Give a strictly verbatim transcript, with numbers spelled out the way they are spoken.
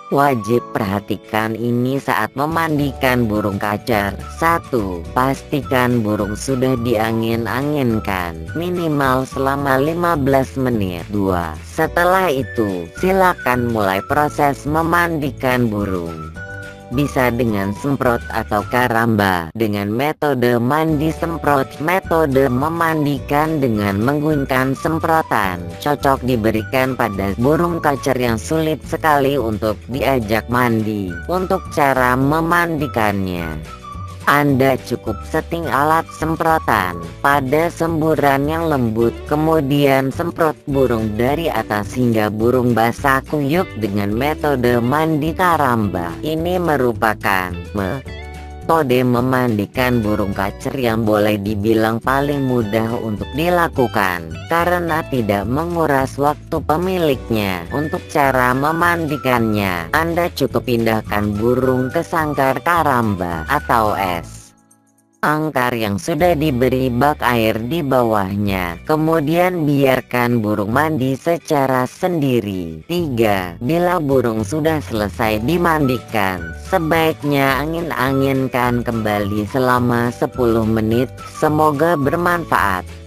Wajib perhatikan ini saat memandikan burung kacer. Satu. Pastikan burung sudah diangin-anginkan minimal selama lima belas menit. Dua. Setelah itu, silakan mulai proses memandikan burung. Bisa dengan semprot atau karamba. Dengan metode mandi semprot, metode memandikan dengan menggunakan semprotan cocok diberikan pada burung kacer yang sulit sekali untuk diajak mandi. Untuk cara memandikannya, Anda cukup setting alat semprotan pada semburan yang lembut, kemudian semprot burung dari atas hingga burung basah kuyup dengan metode mandi karamba. Ini merupakan metode memandikan burung kacer yang boleh dibilang paling mudah untuk dilakukan karena tidak menguras waktu pemiliknya. Untuk cara memandikannya, Anda cukup pindahkan burung ke sangkar karamba atau es angkar yang sudah diberi bak air di bawahnya. Kemudian biarkan burung mandi secara sendiri. Tiga. Bila burung sudah selesai dimandikan, sebaiknya angin-anginkan kembali selama sepuluh menit. Semoga bermanfaat.